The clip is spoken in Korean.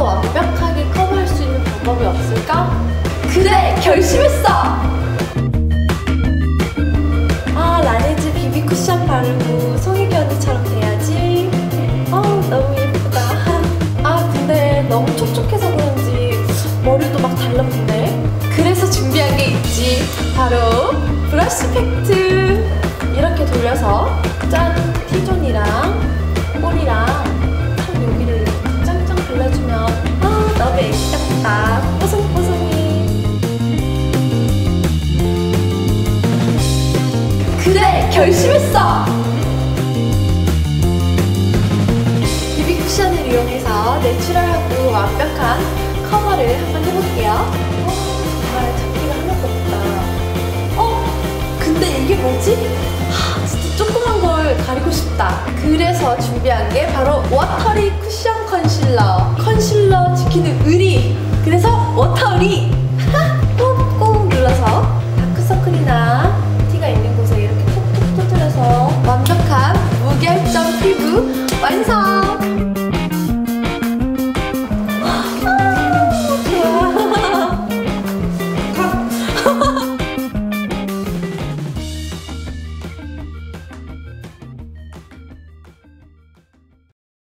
더 완벽하게 커버할 수 있는 방법이 없을까? 그래! 결심했어! 아, 라네즈 비비 쿠션 바르고 송혜교 언니처럼 돼야지. 너무 예쁘다. 아, 근데 너무 촉촉해서 그런지 머리도 막 달라붙네. 그래서 준비한 게 있지. 바로 브러쉬 팩트. 이렇게 돌려서 짠! T존이랑 꼬리랑 참 여기를 이렇게 짱짱 발라주면 너무 애기 같다. 뽀송뽀송해. 그래! 결심했어! 비비 쿠션을 이용해서 내추럴하고 완벽한 커버를 한번 해볼게요. 정말 잡기가 하나도 없다. 근데 이게 뭐지? 진짜 조그만 걸 가리고 싶다. 그래서 준비한 게 바로 워터리 쿠션 컨실러. 컨실러 지키는 의리. 그래서 워터리 꾹꾹 눌러서